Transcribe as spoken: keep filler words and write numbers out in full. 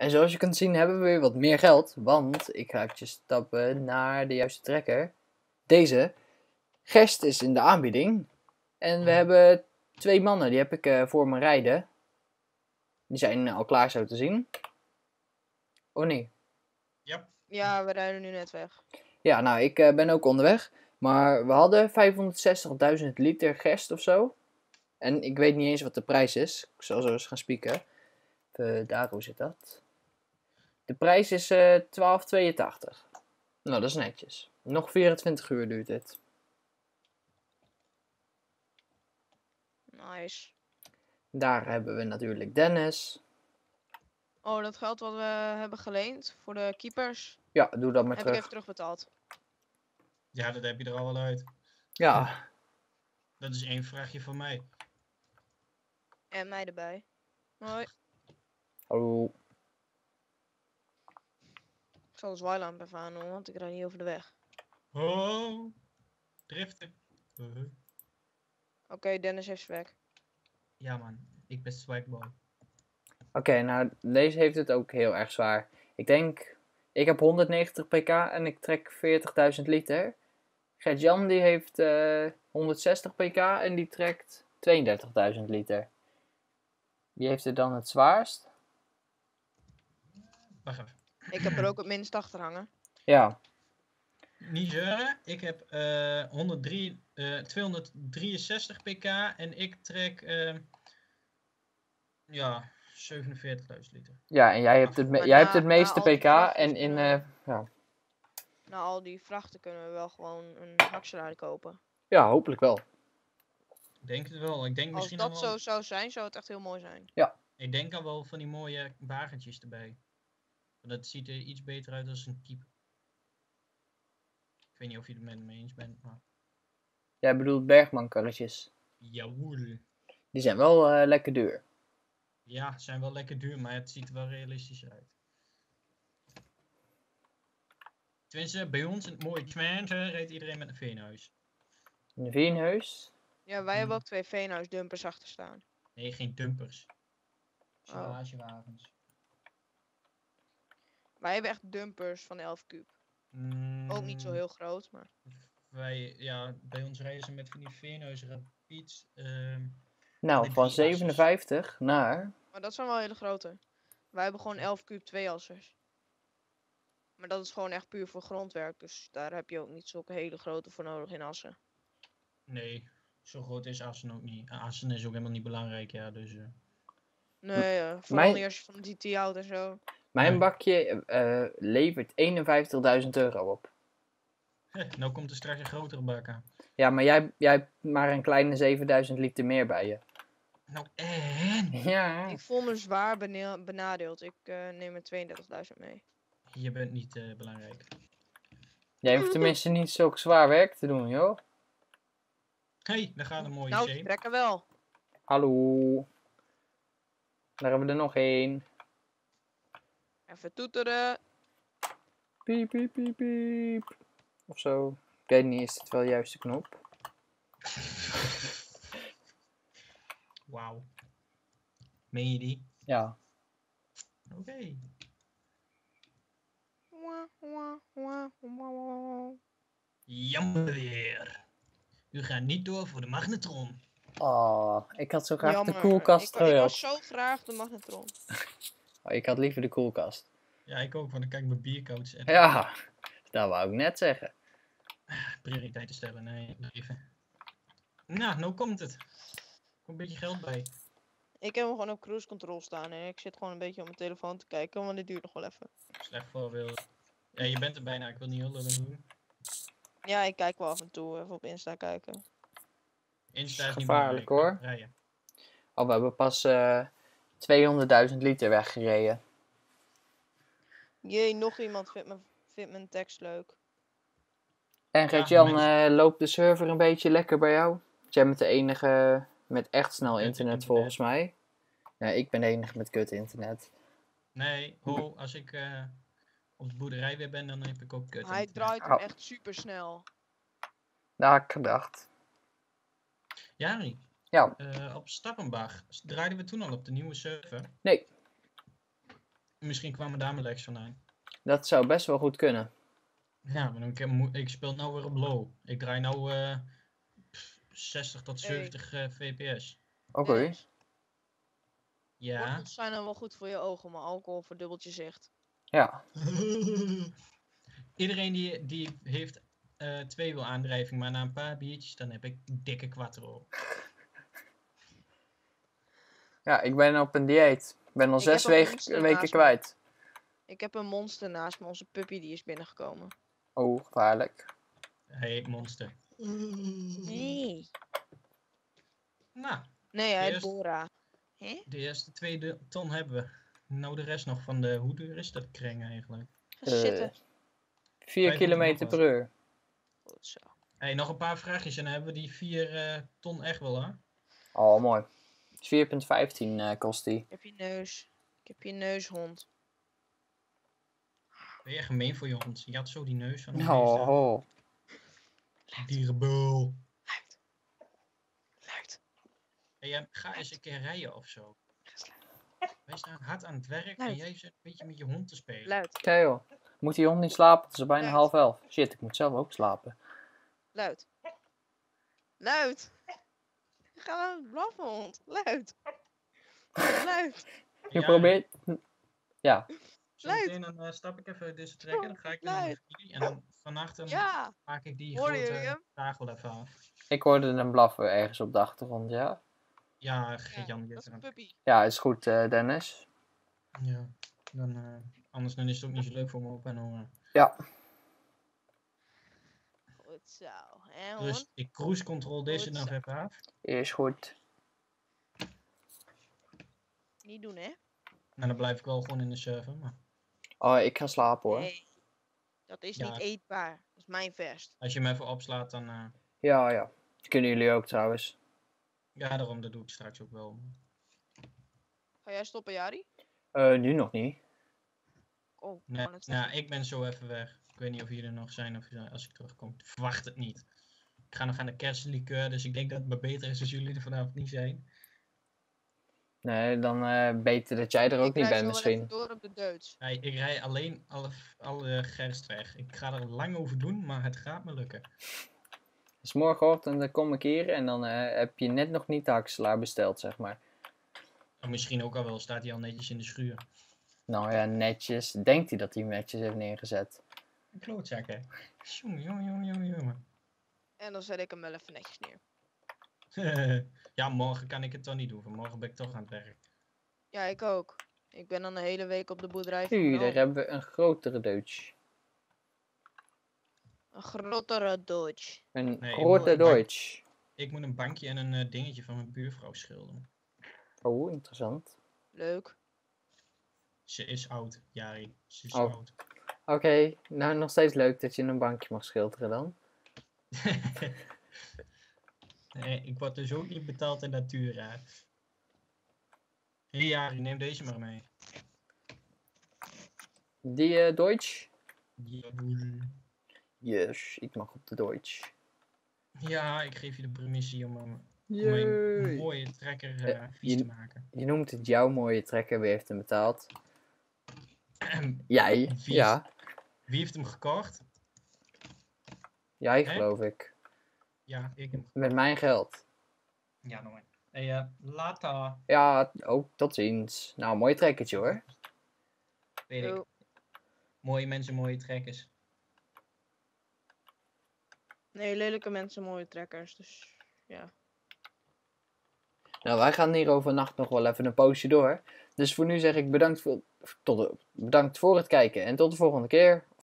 En zoals je kunt zien hebben we weer wat meer geld, want ik ga eventjes stappen naar de juiste trekker. Deze gerst is in de aanbieding en we hebben twee mannen, die heb ik uh, voor me rijden. Die zijn al klaar zo te zien. Oh nee. Yep. Ja, we rijden nu net weg. Ja, nou ik uh, ben ook onderweg, maar we hadden vijfhonderdzestigduizend liter gerst of zo. En ik weet niet eens wat de prijs is, ik zal zo eens gaan spieken. Uh, daar, hoe zit dat? De prijs is uh, twaalf tweeëntachtig. Nou, dat is netjes. Nog vierentwintig uur duurt dit. Nice. Daar hebben we natuurlijk Dennis. Oh, dat geld wat we hebben geleend voor de keepers, Ja, doe dat maar heb terug. ik even terugbetaald. Ja, dat heb je er al wel uit. Ja. Dat is één vraagje van mij. En mij erbij. Hoi. Hallo. Ik zal de zwaailamp even aan doen, want ik rijd niet over de weg. Oh, driften. Uh -huh. Oké, okay, Dennis heeft zijn werk. Ja man, ik ben swagboy. Oké, okay, nou deze heeft het ook heel erg zwaar. Ik denk, ik heb honderdnegentig pk en ik trek veertigduizend liter. Gert-Jan die heeft uh, honderdzestig pk en die trekt tweeëndertigduizend liter. Wie heeft het dan het zwaarst? Wacht even. Ik heb er ook het minst achter hangen. Ja. Niet zeuren, ik heb uh, honderddrie, uh, tweehonderddrieënzestig pk en ik trek uh, ja, zevenenveertigduizend liter. Ja, en jij hebt het, me jij na, hebt het meeste pk en in... Uh, ja. Na al die vrachten kunnen we wel gewoon een Haxerade kopen. Ja, hopelijk wel. Ik denk het wel. Ik denk Als misschien dat wel... zo zou zijn, zou het echt heel mooi zijn. Ja. Ik denk al wel van die mooie wagentjes erbij. Want dat ziet er iets beter uit als een keeper. Ik weet niet of je het met me eens bent, maar... Jij bedoelt Bergman karretjes? Jawoel. Die zijn wel uh, lekker duur. Ja, zijn wel lekker duur, maar het ziet er wel realistisch uit. Tenminste, bij ons in het mooie Twente reed iedereen met een veenhuis. Een veenhuis? Ja, wij hmm. hebben ook twee veenhuisdumpers achter staan. Nee, geen dumpers. Silagewagens. Oh. Wij hebben echt dumpers van elf kuub. Mm, ook niet zo heel groot, maar... Wij, ja, bij ons rijden ze met van die veenhuis rapids. Uh, nou, van zevenenvijftig asses. Naar... Maar dat zijn wel hele grote. Wij hebben gewoon elf kuub twee assers. Maar dat is gewoon echt puur voor grondwerk. Dus daar heb je ook niet zulke hele grote voor nodig in Assen. Nee, zo groot is Assen ook niet. Assen is ook helemaal niet belangrijk, ja. Dus, uh... Nee, uh, vooral Mijn... niet als je van de G T houdt en zo. Mijn nee. bakje uh, levert eenenvijftigduizend euro op. Nou komt er straks een grotere bak aan. Ja, maar jij, jij hebt maar een kleine zevenduizend liter meer bij je. Nou, en? Ja. Ik voel me zwaar benadeeld. Ik uh, neem er tweeëndertigduizend mee. Je bent niet uh, belangrijk. Jij hoeft tenminste niet zulk zwaar werk te doen, joh. Hé, hey, daar gaat een mooie nou, zee. Nou, trekken wel. Hallo. Daar hebben we er nog één. Even toeteren. Piep, piep, piep, piep. Of zo. Ik weet niet, is dit wel de juiste knop? Wauw. Meen je die? Ja. Oké. Okay. Jammer weer. U gaat niet door voor de magnetron. Oh, ik had zo graag Jammer. de koelkast gewild. Ik was zo graag de magnetron. Oh, ik had liever de koelkast. Ja, ik ook, want dan kan ik mijn bierkoud zetten. Ja, dat wou ik net zeggen. Prioriteiten stellen, nee, even. Nou, nou komt het. Er komt een beetje geld bij. Ik heb hem gewoon op cruise control staan en ik zit gewoon een beetje op mijn telefoon te kijken, want dit duurt nog wel even. Slecht voorbeeld. Ja, je bent er bijna, ik wil niet heel lullig doen. Ja, ik kijk wel af en toe even op Insta kijken. Insta is gevaarlijk niet hoor. Rijden. Oh, we hebben pas uh, tweehonderdduizend liter weggereden. Jee, nog iemand vindt, me, vindt mijn tekst leuk. En Gert-Jan, ja, mensen... uh, loopt de server een beetje lekker bij jou? Jij bent de enige met echt snel internet, internet volgens mij. Ja, ik ben de enige met kut internet. Nee, ho, als ik uh, op de boerderij weer ben, dan heb ik ook kut Hij internet. draait hem oh. echt super snel. Nou, ik gedacht. Jari, ja. Uh, op Stappenbach draaiden we toen al op de nieuwe server? Nee. Misschien kwamen daar mijn legs vandaan. Dat zou best wel goed kunnen. Ja, maar ik, heb, mo- ik speel nou weer op low. Ik draai nou eh, pff, zestig tot Hey. zeventig eh, fps. Oké. Dennis, Ja. wortels zijn dan wel goed voor je ogen, maar alcohol verdubbelt je zicht. Ja. Iedereen die, die heeft eh tweewielaandrijving, maar na een paar biertjes dan heb ik dikke quattro. Ja, ik ben op een dieet. Ik ben al Ik zes heb een weken, monster weken naast me. kwijt. Ik heb een monster naast me, onze puppy die is binnengekomen. Oh, gevaarlijk. Hij heet Monster. Nee. Nou, Nee, hij heet Eerst- Bora. Hè? de eerste twee de- ton hebben we. Nou, de rest nog van de... Hoe duur is dat kring eigenlijk? Ga Eh, zitten. vier Vijf kilometer nog per uur. Goed zo. Hey, nog een paar vraagjes en dan hebben we die vier eh, ton echt wel, hè? Oh, mooi. vier komma vijftien eh, kost die. Ik heb je neus. Ik heb je neushond. Ben je gemeen voor je hond? Je had zo die neus van hem. Oh, oh. Dierenbul. Luid. Luid. Hey, eh, ga eens een keer rijden of zo. Wij staan hard aan het werk en Luid. jij zit een beetje met je hond te spelen. Luid. Oké joh. Moet die hond niet slapen? Het is al bijna Luid. half elf. Shit, ik moet zelf ook slapen. Luid. Luid. Ga nou blaffen, hond. Luid. Luid. Je Ja, probeert... Ja. Zometeen dan eh, stap ik even deze trekken, dan ga ik naar de Luid. familie en dan vannacht dan Ja. maak ik die Hoorde grote jullie hem? tafel even af. Ik hoorde een blaffen ergens op de achtergrond, ja? Ja, Ja, Gert-Jan, die dat heeft is er een een- puppy. Ja, is goed eh, Dennis. Ja, dan, eh, anders dan is het ook niet zo leuk voor me op en oma. Ja. Goed zo. En Dus hond? ik cruise control deze Goed nog zo. even af. Is goed. Niet doen, hè? En dan blijf ik wel gewoon in de server. Maar Oh, ik ga slapen hoor. Nee. Dat is Ja. niet eetbaar. Dat is mijn vest. als je hem even opslaat, dan... eh, Ja, ja. Kunnen jullie ook trouwens. ja, daarom, dat doe ik straks ook wel. Ga jij stoppen, Jari? Eh, nu nog niet. Oh, ik Nee, wou net zeggen. nou, ik ben zo even weg. Ik weet niet of jullie er nog zijn of eh, als ik terugkom. Ik verwacht het niet. Ik ga nog aan de kerstlikeur, dus ik denk dat het maar beter is als jullie er vanavond niet zijn. Nee, dan eh, beter dat jij er ook Ik niet rijd bent zo wel even misschien. door op de Duits. Hey, ik rij alleen alle, alle gerst weg. Ik ga er lang over doen, maar het gaat me lukken. Dus morgenochtend dan kom ik hier en dan eh, heb je net nog niet de hakselaar besteld, zeg maar. En misschien ook al wel, staat hij al netjes in de schuur. Nou ja, netjes. Denkt hij dat hij hem netjes heeft neergezet? Een klootzak, hè. Jongen, jongen, jongen, jongen, jongen. En dan zet ik hem wel even netjes neer. Ja, morgen kan ik het toch niet doen. Vanmorgen ben ik toch aan het werk. Ja, ik ook. Ik ben dan de hele week op de boerderij van Hier, mijn daar oom. hebben we een grotere Duits. Een grotere Duits. Een Nee, ik grote wil- ik- Duits. Ik moet een bankje en een eh, dingetje van mijn buurvrouw schilderen. Oh, interessant. Leuk. Ze is oud, Jari. Ze is Oh. oud. Oké, nou nog steeds leuk dat je een bankje mag schilderen dan. Nee, ik word dus ook niet betaald in Natura. Hé hey, Jari, neem deze maar mee. Die eh Duits? Jawohl. Yes, ik mag op de Duits. Ja, ik geef je de permissie om, hem- om een Jee. mooie trekker Eh, eh vies je- te maken. Je noemt het jouw mooie trekker, wie heeft hem betaald? Jij, Wie? ja. Wie heeft hem gekocht? Jij Hè? geloof ik. Ja, ik hem. Met mijn geld. Ja, nooit. Hey, uh, later. Ja, ook tot ziens. Nou, mooi trekkertje hoor. Weet ik. Yo. Mooie mensen, mooie trekkers. Nee, lelijke mensen, mooie trekkers. Dus ja. Nou, wij gaan hier overnacht nog wel even een poosje door. Dus voor nu zeg ik bedankt voor, tot de, bedankt voor het kijken en tot de volgende keer.